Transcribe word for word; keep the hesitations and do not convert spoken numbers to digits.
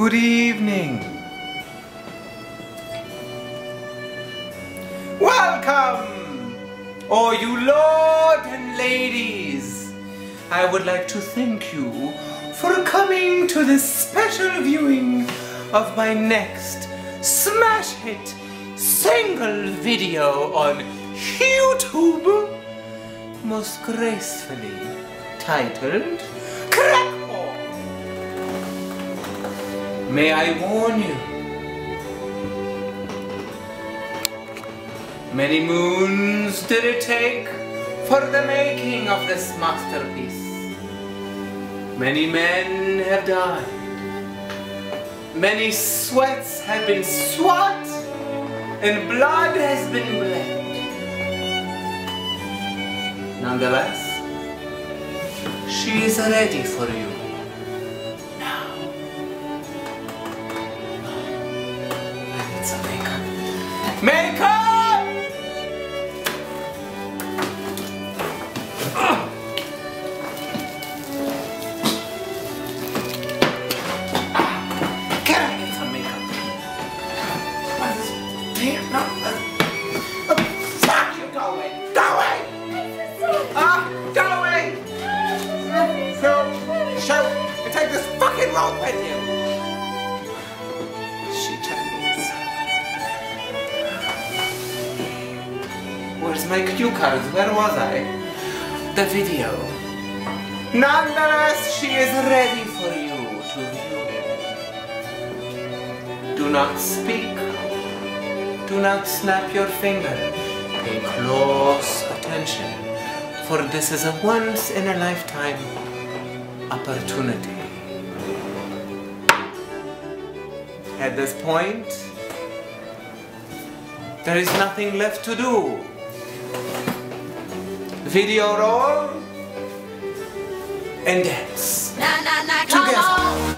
Good evening. Welcome, all you lords and ladies. I would like to thank you for coming to this special viewing of my next smash hit single video on YouTube, most gracefully titled Crackball. May I warn you, many moons did it take for the making of this masterpiece. Many men have died. Many sweats have been swat, and blood has been bled. Nonetheless, she is ready for you. Now. I need some makeup. Makeup! No. Uh, fuck you, go away! Go away! Ah, uh, go away! Go, show, and take this fucking rope with you! She Chinese. Where's my cue cards? Where was I? The video. Nonetheless, she is ready for you to view. Do not speak. Do not snap your finger. Pay close attention, for this is a once-in-a-lifetime opportunity. At this point, there is nothing left to do. Video roll and dance. Nah, nah, nah, come together. on.